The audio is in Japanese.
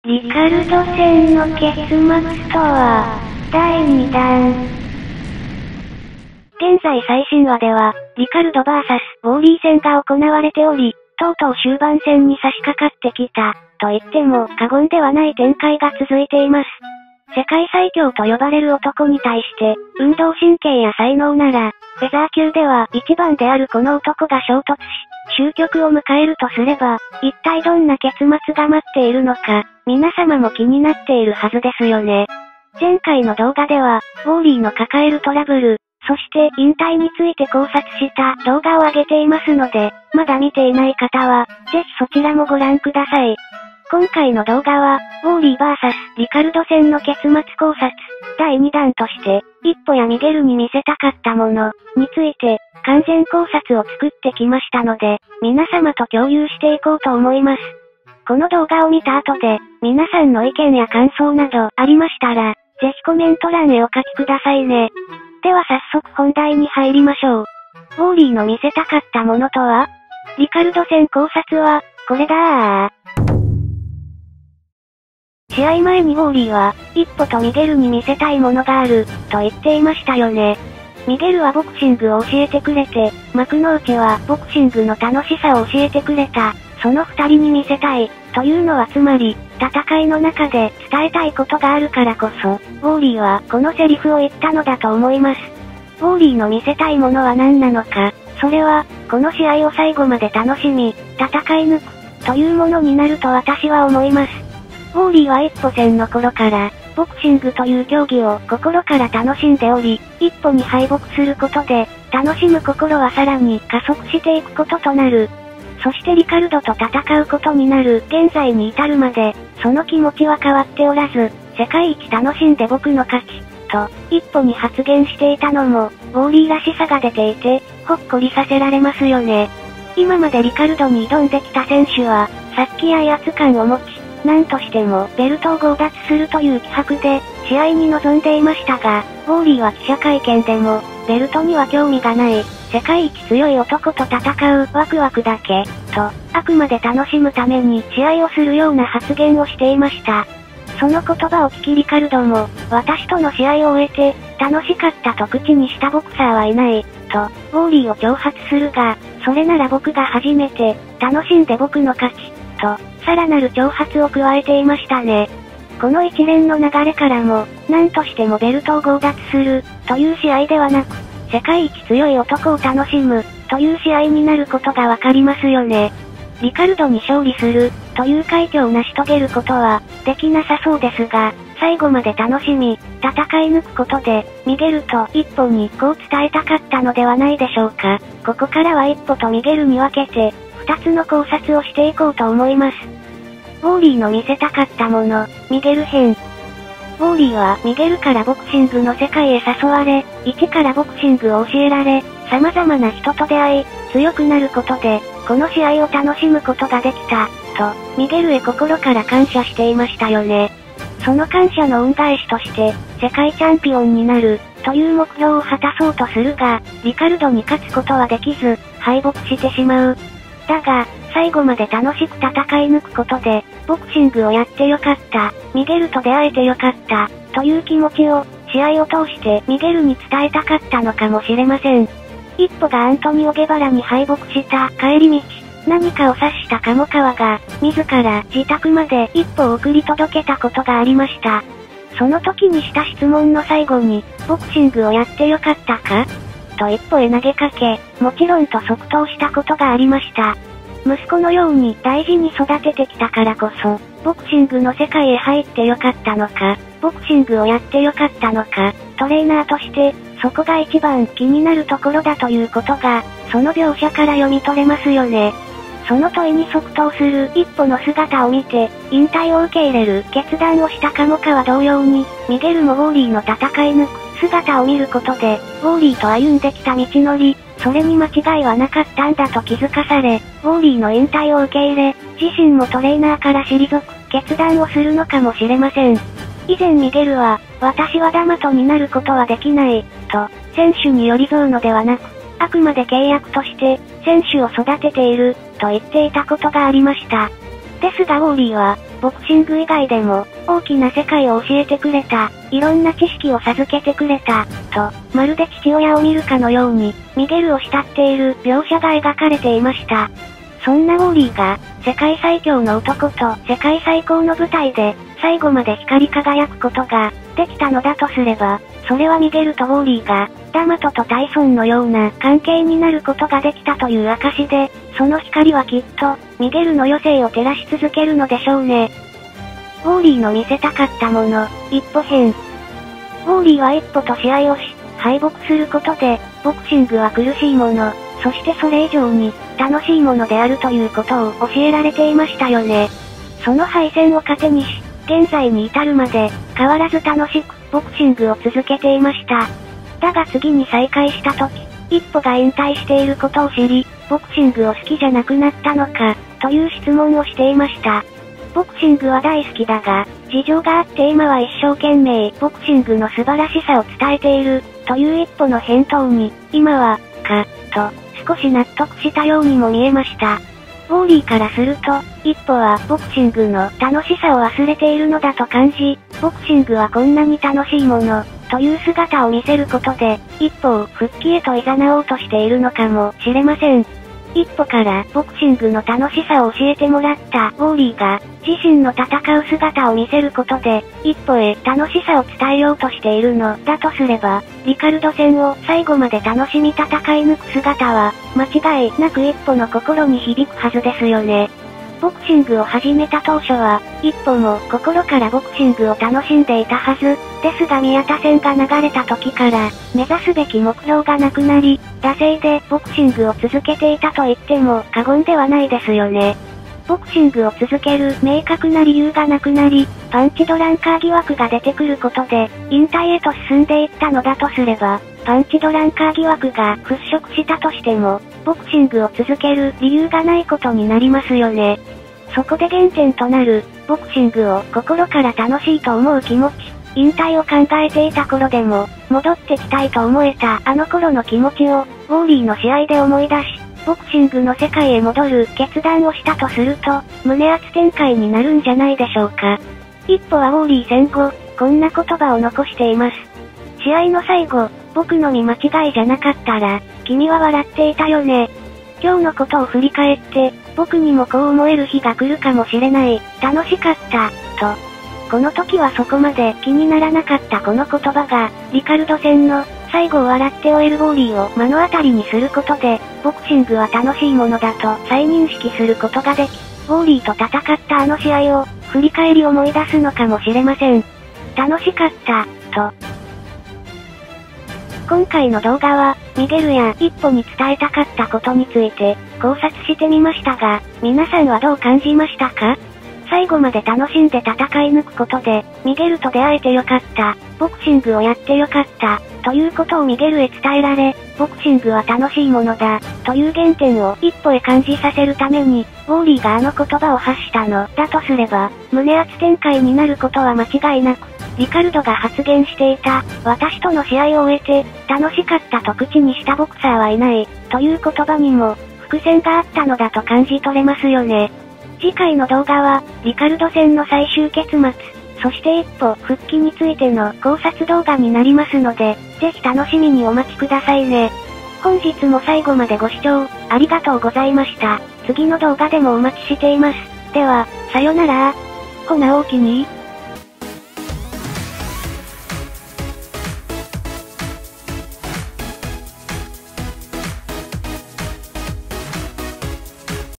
リカルド戦の結末とは、第2弾。現在最新話では、リカルド VS ウォーリー戦が行われており、とうとう終盤戦に差し掛かってきた、と言っても過言ではない展開が続いています。世界最強と呼ばれる男に対して、運動神経や才能なら、フェザー級では一番であるこの男が衝突し、終局を迎えるとすれば、一体どんな結末が待っているのか、皆様も気になっているはずですよね。前回の動画では、ウォーリーの抱えるトラブル、そして引退について考察した動画を上げていますので、まだ見ていない方は、ぜひそちらもご覧ください。今回の動画は、ウォーリー VS リカルド戦の結末考察、第2弾として、一歩やミゲルに見せたかったもの、について、完全考察を作ってきましたので、皆様と共有していこうと思います。この動画を見た後で、皆さんの意見や感想などありましたら、ぜひコメント欄へお書きくださいね。では早速本題に入りましょう。ウォーリーの見せたかったものとは？リカルド戦考察は、これだー。試合前にウォーリーは、一歩とミゲルに見せたいものがある、と言っていましたよね。ミゲルはボクシングを教えてくれて、幕の内はボクシングの楽しさを教えてくれた。その二人に見せたい、というのはつまり、戦いの中で伝えたいことがあるからこそ、ウォーリーはこのセリフを言ったのだと思います。ウォーリーの見せたいものは何なのか、それは、この試合を最後まで楽しみ、戦い抜く、というものになると私は思います。ウォーリーは一歩戦の頃から、ボクシングという競技を心から楽しんでおり、一歩に敗北することで、楽しむ心はさらに加速していくこととなる。そしてリカルドと戦うことになる現在に至るまで、その気持ちは変わっておらず、世界一楽しんで僕の勝ち、と、一歩に発言していたのも、ウォーリーらしさが出ていて、ほっこりさせられますよね。今までリカルドに挑んできた選手は、殺気や威圧感を持ち、何としてもベルトを強奪するという気迫で、試合に臨んでいましたが、ウォーリーは記者会見でも、ベルトには興味がない、世界一強い男と戦うワクワクだけ、と、あくまで楽しむために試合をするような発言をしていました。その言葉を聞きリカルドも、私との試合を終えて、楽しかったと口にしたボクサーはいない、と、ウォーリーを挑発するが、それなら僕が初めて、楽しんで僕の勝ち、と、さらなる挑発を加えていましたね。この一連の流れからも、何としてもベルトを強奪する、という試合ではなく、世界一強い男を楽しむ、という試合になることがわかりますよね。リカルドに勝利する、という快挙を成し遂げることは、できなさそうですが、最後まで楽しみ、戦い抜くことで、ミゲルと一歩にこう伝えたかったのではないでしょうか。ここからは一歩とミゲルに分けて、二つの考察をしていこうと思います。ウォーリーの見せたかったもの、ミゲル編。ウォーリーはミゲルからボクシングの世界へ誘われ、一からボクシングを教えられ、様々な人と出会い、強くなることで、この試合を楽しむことができた、と、ミゲルへ心から感謝していましたよね。その感謝の恩返しとして、世界チャンピオンになる、という目標を果たそうとするが、リカルドに勝つことはできず、敗北してしまう。だが、最後まで楽しく戦い抜くことで、ボクシングをやってよかった、ミゲルと出会えてよかった、という気持ちを、試合を通してミゲルに伝えたかったのかもしれません。一歩がアントニオ・ゲバラに敗北した帰り道、何かを察した鴨川が、自ら自宅まで一歩を送り届けたことがありました。その時にした質問の最後に、ボクシングをやってよかったか？と一歩へ投げかけ、もちろんと即答したことがありました。息子のように大事に育ててきたからこそ、ボクシングの世界へ入ってよかったのか、ボクシングをやってよかったのか、トレーナーとして、そこが一番気になるところだということが、その描写から読み取れますよね。その問いに即答する一歩の姿を見て、引退を受け入れる決断をした鴨川同様に、ミゲルもウォーリーの戦い抜く姿を見ることで、ウォーリーと歩んできた道のり、それに間違いはなかったんだと気づかされ、ウォーリーの引退を受け入れ、自身もトレーナーから退く決断をするのかもしれません。以前ミゲルは、私はダマトになることはできない、と、選手に寄り添うのではなく、あくまで契約として、選手を育てている、と言っていたことがありました。ですがウォーリーは、 ボクシング以外でも、大きな世界を教えてくれた、いろんな知識を授けてくれた、と、まるで父親を見るかのように、ミゲルを慕っている描写が描かれていました。そんなウォーリーが、世界最強の男と世界最高の舞台で、最後まで光り輝くことが、できたのだとすれば、それはミゲルとウォーリーが、ダマトとタイソンのような関係になることができたという証で、その光はきっと、ミゲルの余生を照らし続けるのでしょうね。ウォーリーの見せたかったもの、一歩編。ウォーリーは一歩と試合をし、敗北することで、ボクシングは苦しいもの、そしてそれ以上に、楽しいものであるということを教えられていましたよね。その敗戦を糧にし、現在に至るまで、変わらず楽しく、ボクシングを続けていました。だが次に再会した時、一歩が引退していることを知り、ボクシングを好きじゃなくなったのか、という質問をしていました。ボクシングは大好きだが、事情があって今は一生懸命ボクシングの素晴らしさを伝えている、という一歩の返答に、今は、と、少し納得したようにも見えました。ウォーリーからすると、一歩はボクシングの楽しさを忘れているのだと感じ、ボクシングはこんなに楽しいもの、という姿を見せることで、一歩を復帰へと誘おうとしているのかもしれません。一歩からボクシングの楽しさを教えてもらったウォーリーが、自身の戦う姿を見せることで、一歩へ楽しさを伝えようとしているのだとすれば、リカルド戦を最後まで楽しみ戦い抜く姿は、間違いなく一歩の心に響くはずですよね。ボクシングを始めた当初は、一歩も心からボクシングを楽しんでいたはず、ですが宮田戦が流れた時から、目指すべき目標がなくなり、惰性でボクシングを続けていたと言っても過言ではないですよね。ボクシングを続ける明確な理由がなくなり、パンチドランカー疑惑が出てくることで、引退へと進んでいったのだとすれば、パンチドランカー疑惑が払拭したとしても、ボクシングを続ける理由がないことになりますよね。そこで原点となる、ボクシングを心から楽しいと思う気持ち、引退を考えていた頃でも、戻ってきたいと思えたあの頃の気持ちを、ウォーリーの試合で思い出し、ボクシングの世界へ戻る決断をしたとすると、胸熱展開になるんじゃないでしょうか。一歩はウォーリー戦後、こんな言葉を残しています。試合の最後、僕の見間違いじゃなかったら、君は笑っていたよね。今日のことを振り返って、僕にもこう思える日が来るかもしれない、楽しかった、と。この時はそこまで気にならなかったこの言葉が、リカルド戦の、最後を笑って終えるウォーリーを目の当たりにすることで、ボクシングは楽しいものだと再認識することができ、ウォーリーと戦ったあの試合を、振り返り思い出すのかもしれません。楽しかった、と。今回の動画は、ミゲルや一歩に伝えたかったことについて、考察してみましたが、皆さんはどう感じましたか？最後まで楽しんで戦い抜くことで、ミゲルと出会えてよかった、ボクシングをやってよかった、ということをミゲルへ伝えられ、ボクシングは楽しいものだ、という原点を一歩へ感じさせるために、ウォーリーがあの言葉を発したのだとすれば、胸熱展開になることは間違いなく、リカルドが発言していた、私との試合を終えて、楽しかったと口にしたボクサーはいない、という言葉にも、伏線があったのだと感じ取れますよね。次回の動画は、リカルド戦の最終結末、そして一歩復帰についての考察動画になりますので、ぜひ楽しみにお待ちくださいね。本日も最後までご視聴、ありがとうございました。次の動画でもお待ちしています。では、さよなら。ほなおおきに。